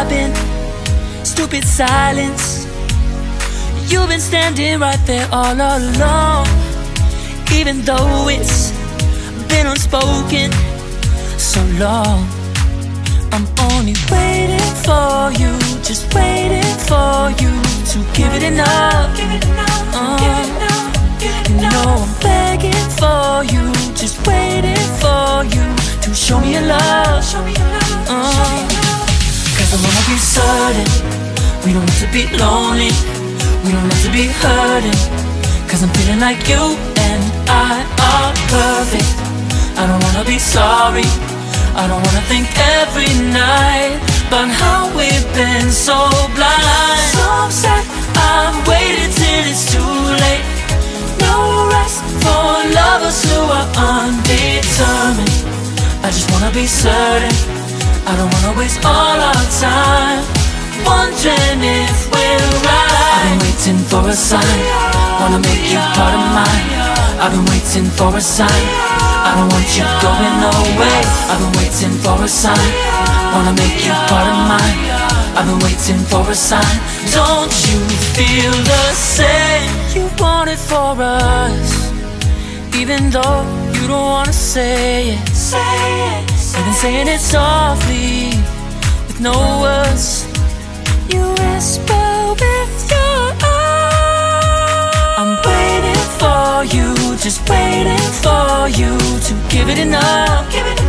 been stupid silence. You've been standing right there all along, even though it's been unspoken so long. I'm only waiting for you, just waiting for you to give it enough. You know I'm begging for you, just waiting for you to show me your love. Cause I wanna be certain we don't have to be lonely, we don't have to be hurting. Cause I'm feeling like you and I are perfect. I don't wanna be sorry, I don't wanna think every night about how we've been so blind. So sad I've waited till it's too late. No rest for lovers who are undetermined. I just wanna be certain, I don't wanna waste all our time wondering if we're right. I've been waiting for a sign, wanna make you part of mine. I've been waiting for a sign, I don't want you going away. I've been waiting for a sign, wanna make you part of mine. I've been waiting for a sign. Don't you feel the same? You want it for us, even though you don't wanna say it. You've been saying it softly with no words. You whisper with your eyes. I'm waiting for you, just waiting for you to give it enough.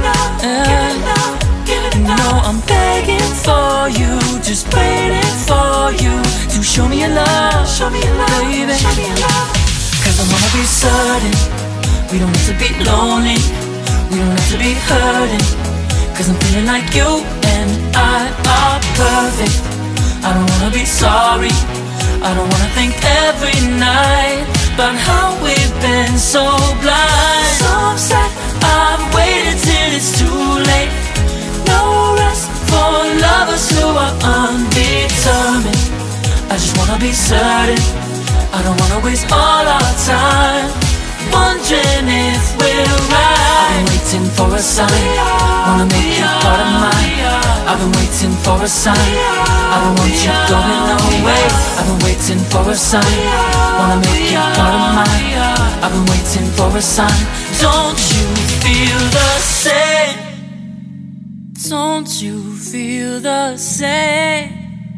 You know I'm begging for you, just waiting for you to show me your love, baby. Cause I wanna be certain we don't have to be lonely, we don't have to be hurting. Cause I'm feeling like you and I are perfect. I don't wanna be sorry, I don't wanna think every night about how we've been so blind. So sad I've waited till it's too late. No rest for lovers who are undetermined. I just wanna be certain, I don't wanna waste all our time wondering if we're right. I've been waiting for a sign, wanna make you part of mine. I've been waiting for a sign, I don't want you going away. I've been waiting for a sign, wanna make you part of mine. I've been waiting for a sign. Don't you feel the same? Don't you feel the same?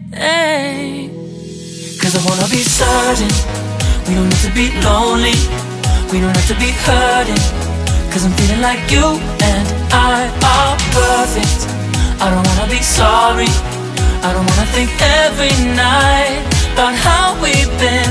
Cause I wanna be certain we don't have to be lonely, we don't have to be hurting. Cause I'm feeling like you and I are perfect. I don't wanna be sorry, I don't wanna think every night about how we've been